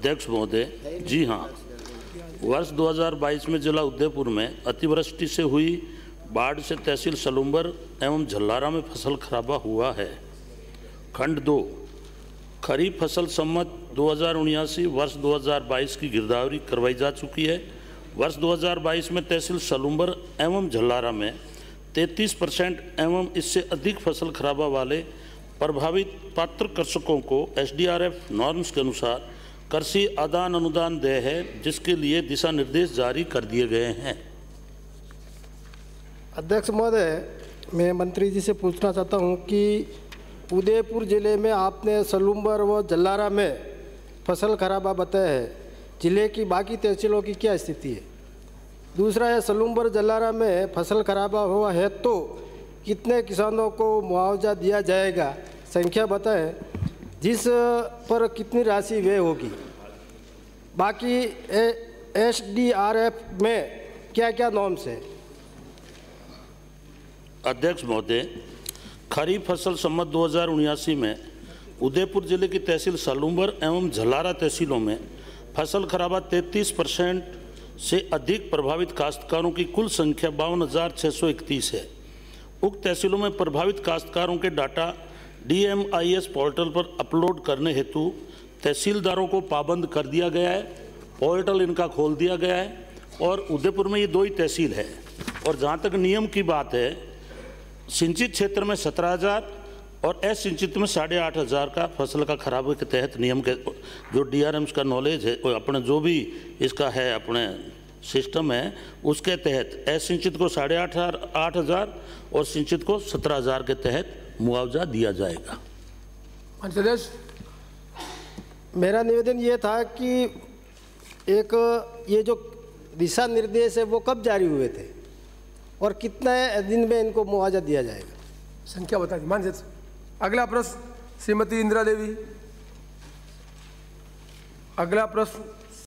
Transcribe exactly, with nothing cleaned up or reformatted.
अध्यक्ष महोदय, जी हाँ, वर्ष दो हज़ार बाईस में जिला उदयपुर में अतिवृष्टि से हुई बाढ़ से तहसील सलूम्बर एवं झल्लारा में फसल खराबा हुआ है। खंड दो, खरीफ फसल सम्मत दो हज़ार उन्यासी वर्ष दो हज़ार बाईस की गिरदावरी करवाई जा चुकी है। वर्ष दो हज़ार बाईस में तहसील सलूम्बर एवं झल्लारा में तैंतीस परसेंट एवं इससे अधिक फसल खराबा वाले प्रभावित पात्र कृषकों को S D R F norms के अनुसार कृषि आदान अनुदान देय है, जिसके लिए दिशा निर्देश जारी कर दिए गए हैं। अध्यक्ष महोदय, मैं मंत्री जी से पूछना चाहता हूं कि उदयपुर जिले में आपने सलूम्बर व झल्लारा में फसल खराबा बताया है, जिले की बाकी तहसीलों की क्या स्थिति है? दूसरा है, सलूम्बर झल्लारा में फसल खराबा हुआ है तो कितने किसानों को मुआवजा दिया जाएगा, संख्या बताएं, जिस पर कितनी राशि व्यय होगी। बाकी एस डी आर एफ में क्या क्या नॉर्म्स है? अध्यक्ष महोदय, खरीफ फसल सम्मत दो हज़ार उन्यासी में उदयपुर जिले की तहसील सलूम्बर एवं झल्लारा तहसीलों में फसल खराबा तैंतीस परसेंट से अधिक प्रभावित काश्तकारों की कुल संख्या बावन हज़ार छः सौ इकतीस है। उक्त तहसीलों में प्रभावित काश्तकारों के data D M I S portal पर अपलोड करने हेतु तहसीलदारों को पाबंद कर दिया गया है। पोर्टल इनका खोल दिया गया है और उदयपुर में ये दो ही तहसील है। और जहाँ तक नियम की बात है, सिंचित क्षेत्र में सत्रह हज़ार और असिंचित में साढ़े आठ हज़ार का फसल का खराबे के तहत नियम के जो डी आर एम्स का नॉलेज है, अपने जो भी इसका है अपने सिस्टम है, उसके तहत असिंचित को साढ़े आठ हज़ार आठ हज़ार और सिंचित को सत्रह हज़ार के तहत मुआवजा दिया जाएगा। मेरा निवेदन ये था कि एक ये जो दिशा निर्देश है वो कब जारी हुए थे और कितने दिन में इनको मुआवजा दिया जाएगा? संख्या बता दी। मान अगला प्रश्न श्रीमती इंदिरा देवी। अगला प्रश्न